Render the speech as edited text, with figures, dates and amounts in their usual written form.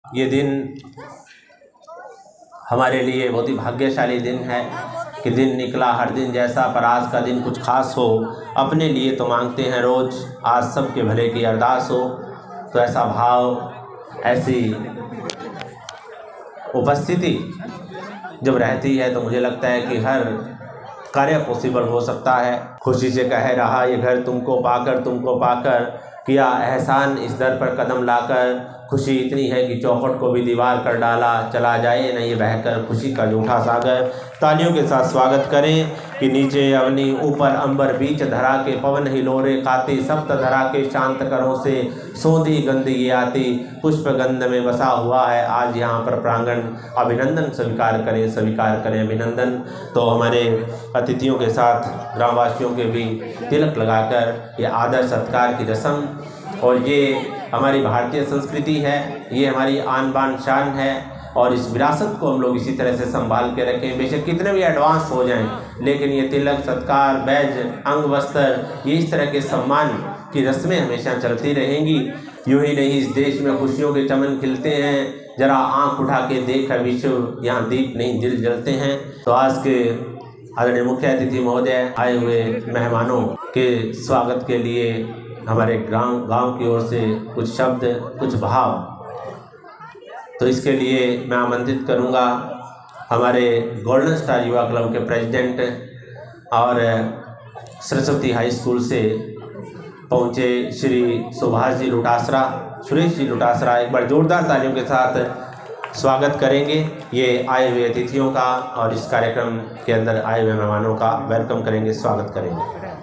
ये दिन हमारे लिए बहुत ही भाग्यशाली दिन है कि दिन निकला हर दिन जैसा, पर आज का दिन कुछ खास हो। अपने लिए तो मांगते हैं रोज़, आज सबके भले की अरदास हो। तो ऐसा भाव, ऐसी उपस्थिति जब रहती है तो मुझे लगता है कि हर कार्य पॉसिबल हो सकता है। खुशी से कह रहा ये घर तुमको पाकर किया एहसान इस दर पर कदम लाकर। खुशी इतनी है कि चौखट को भी दीवार कर डाला, चला जाए नहीं बहकर खुशी का जूठा सागर। तालियों के साथ स्वागत करें कि नीचे अवनी ऊपर अंबर बीच धरा के पवन हिलोरे खाती, सप्त धरा के शांत करों से सोंधी गंदगी आती। पुष्प गंध में बसा हुआ है आज यहाँ पर प्रांगण, अभिनंदन स्वीकार करें अभिनंदन। तो हमारे अतिथियों के साथ ग्रामवासियों के भी तिलक लगाकर ये आदर सत्कार की रस्म, और ये हमारी भारतीय संस्कृति है, ये हमारी आन बान शान है, और इस विरासत को हम लोग इसी तरह से संभाल के रखें। बेशक कितने भी एडवांस हो जाएं, लेकिन ये तिलक सत्कार, बैज, अंग वस्त्र, ये इस तरह के सम्मान की रस्में हमेशा चलती रहेंगी। यूँ ही नहीं, इस देश में खुशियों के चमन खिलते हैं, जरा आंख उठा के देख विश्व, यहाँ दीप नहीं दिल जलते हैं। तो आज के आदरणीय मुख्य अतिथि महोदय, आए हुए मेहमानों के स्वागत के लिए हमारे गांव की ओर से कुछ शब्द, कुछ भाव, तो इसके लिए मैं आमंत्रित करूंगा हमारे गोल्डन स्टार युवा क्लब के प्रेसिडेंट और सरस्वती हाई स्कूल से पहुंचे श्री सुरेश जी लुटासरा। एक बार जोरदार तालियों के साथ स्वागत करेंगे ये आए हुए अतिथियों का, और इस कार्यक्रम के अंदर आए हुए मेहमानों का वेलकम करेंगे, स्वागत करेंगे।